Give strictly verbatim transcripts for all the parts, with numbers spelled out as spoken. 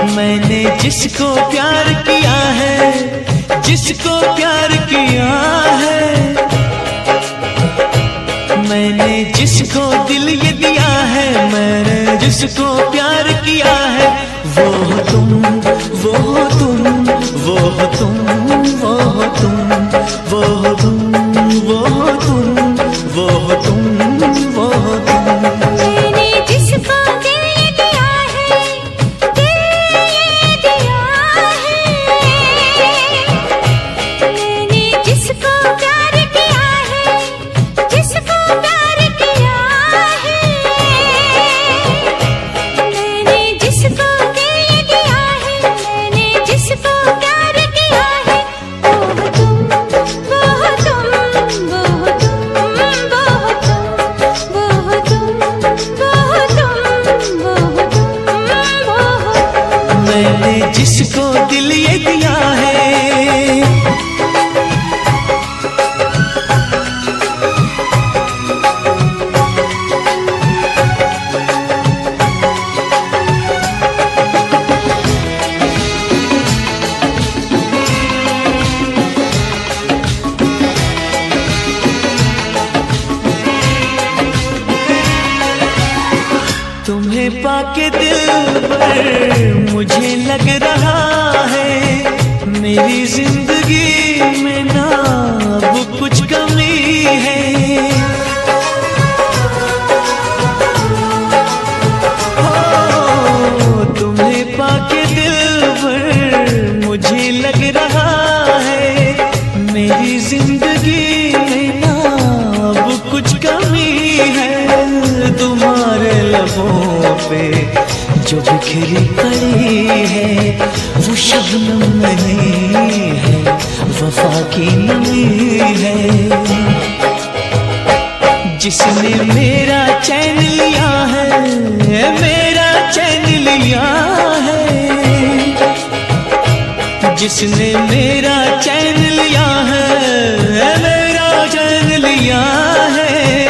मैंने जिसको प्यार किया है, जिसको प्यार किया है, मैंने जिसको दिल ये दिया है, मैंने जिसको प्यार किया है, वो हो तुम, वो हो तुम, वो हो तुम, वो हो तुम, वो हो तुम, वो हो तुम, वो हो तुम, वो हो तुम। मैंने जिसको दिल ये दिया है, दिल ये दिया है, मैंने जिसको प्यार किया है, जिसको प्यार किया है, मैंने जिसको दिल ये दिया है, मैंने जिसको प्यार किया है, वो हो तुम, वो हो तुम, वो हो तुम, वो हो तुम, वो हो तुम, वो हो तुम, वो हो तुम, वो हो तुम। मैंने जिसको दिल ये दिया है, तुम्हें पाके दिल पर मुझे लग रहा है, मेरी जिंदगी में ना अब कुछ कमी है। हो तुम्हें पाके दिल पर मुझे लग रहा है, मेरी जिंदगी में ना अब कुछ कमी है। तुम्हारे लबों पे जो बिखरी पड़ी है, वो शबनम नहीं है, वफा की नमी है। जिसने मेरा चैन लिया है, मेरा चैन लिया है, जिसने मेरा चैन लिया है, मेरा चैन लिया है।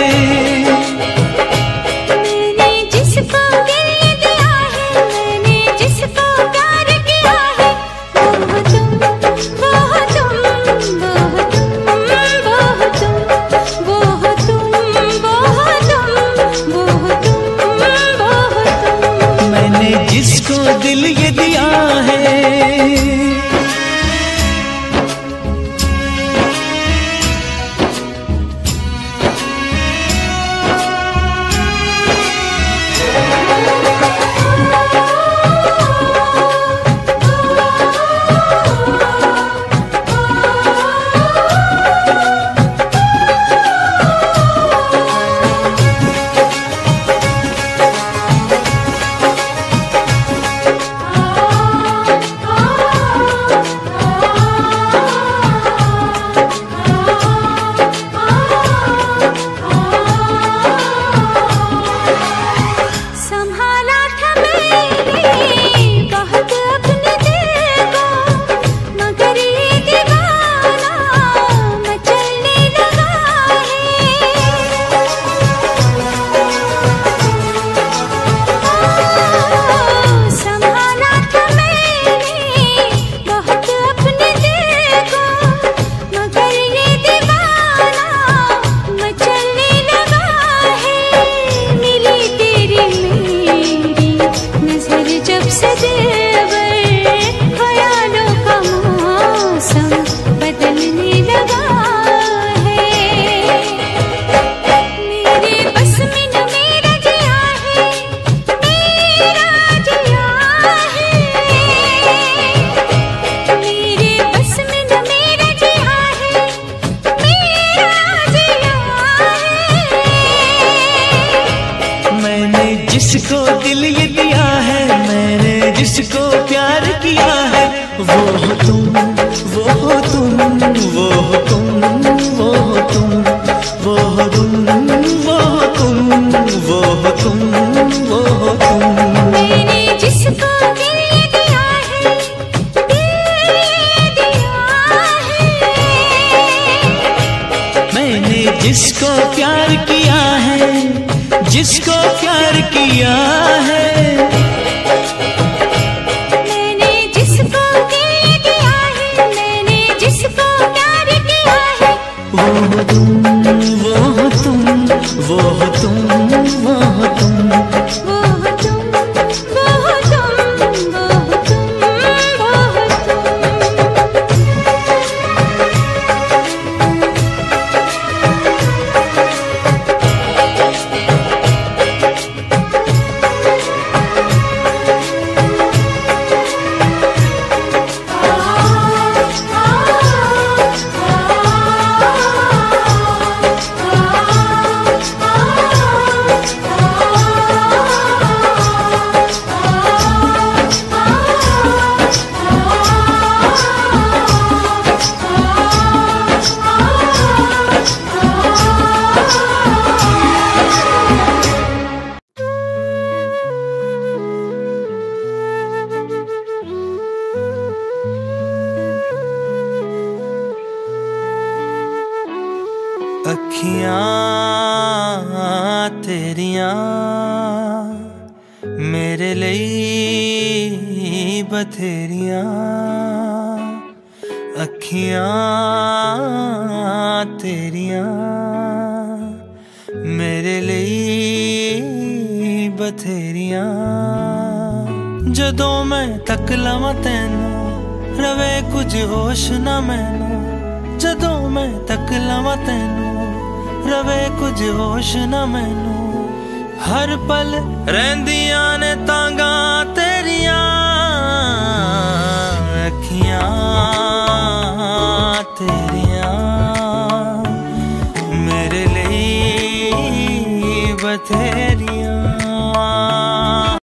जिसको दिल ये दिया है, जिसको दिल ये दिया है, मैंने जिस अखियां तेरियां मेरे लिए बथेरियां, अखियां तेरियां मेरे लिए बथेरियां। जदों मैं तक लवां तैनू रवे कुछ होश ना मैनू, जदों मैं तक लवां तैनू रवे कुछ होश ना मैनू। हर पल रहिंदियां ने तांगा तेरियां, अखियां तेरियां।